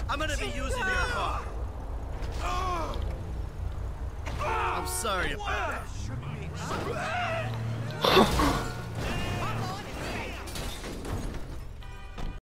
I'm gonna be using your car. I'm sorry about that.